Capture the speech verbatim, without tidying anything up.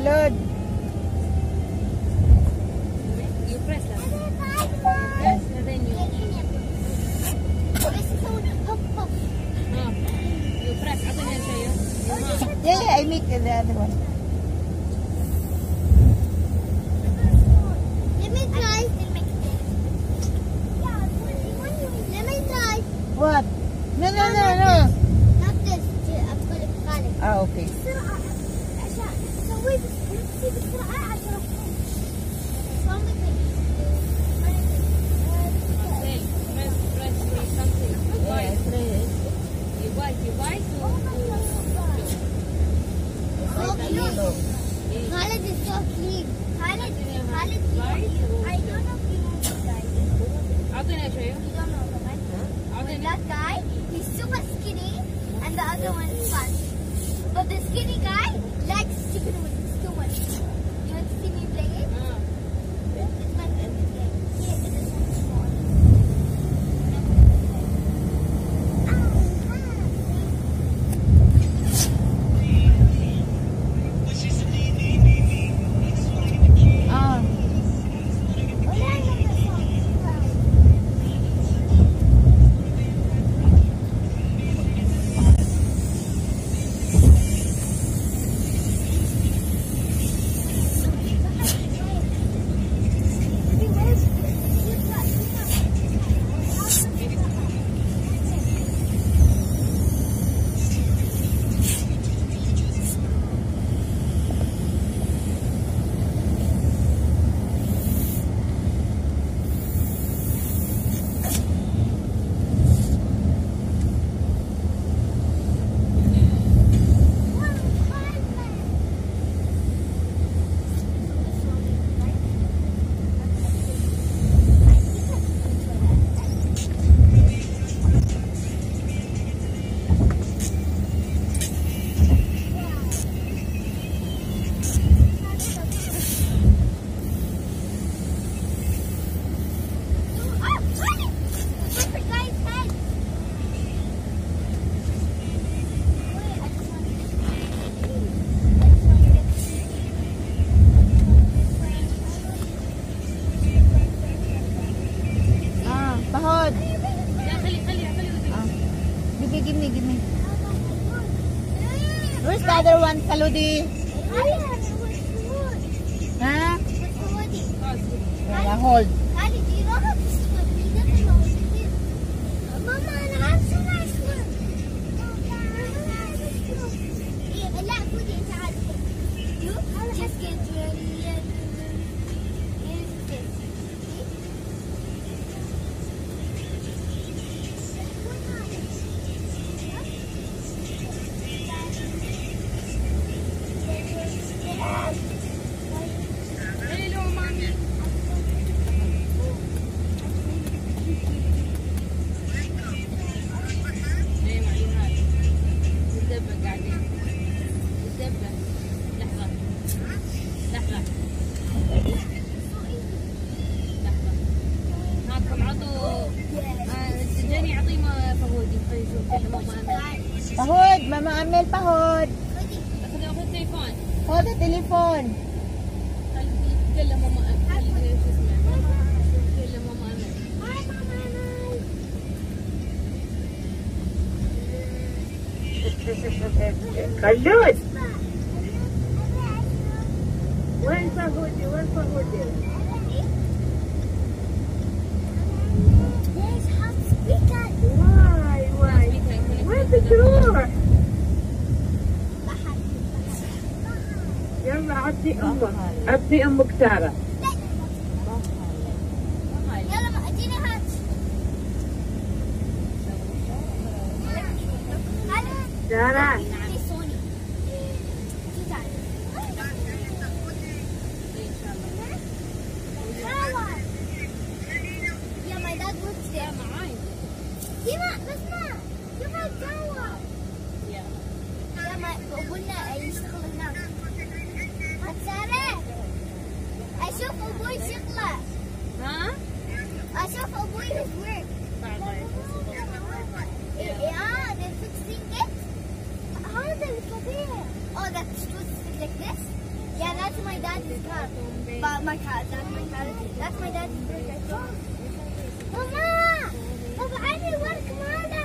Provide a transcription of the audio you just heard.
Khalud. You press lang. Press and then you. Oh. You press. Ako na sa'yo. Yeah, yeah, I make the other one. Let me try. Let me try. What? No, no, no, no. Not this. I'm going to cut it. Ah, okay. سوي بسرعة بسرعة عشان صامت Okay. Press, press, press something. You Yeah, bite. try it. You bite, you bite. to- Khalid is so clean. Khalid, Khalid, I don't know if you know this guy. Ako na sa'yo. You don't know the guy? Ako na. That guy, he's super skinny, and the other one is fat. But the skinny guy likes chicken wings too much. You want to see me play it? Ah. It's my favorite game. Yeah, it is so small. Ah. Ah, pahod. Yeah, khali, khali, khali. Ah. Give me, give me, give me. Where's the other one, Khaludi? Huh? Yeah, hold. Daddy, do you know how to swim? He doesn't know what it is. Mama, أنا عارفة شو أنا swim. إيه، لا خذي أنت عارفة. You just get ready. Hello, mommy. ليه معين هذا؟ الدبة قاعدين. الدبة. لحظة. لحظة. لحظة. هاكم عطوا جاني يعطيه ما فهودي. خلي يشوف كلمة ماما. Pahod, Mama Amel, pahod. أخذ أخذ تليفون. Hold the telephone. خلي يتكلم ماما. خلي شو اسمه. يتكلم ماما أمل. Khalud. وين فهودي وين فهودي؟ There's hot speaker. واي واي وين بتروح؟ يلا عطي امك عطي امك ساره. يلا ما اديني هات. ساره سوني. Yeah, my dad works there. Dima, اسمع. شوف الجو. يا ما قلنا يشتغل هناك. سارة أشوف أبوي شغله. ها؟ أشوف أبوي his work. Yeah, they're fixing it. How are they looking there? Oh, that's twisted like this? Yeah, that's that's my dad's car. But my car, that's my car. That's my dad's burger. Mama! Baba, I need work, Mama!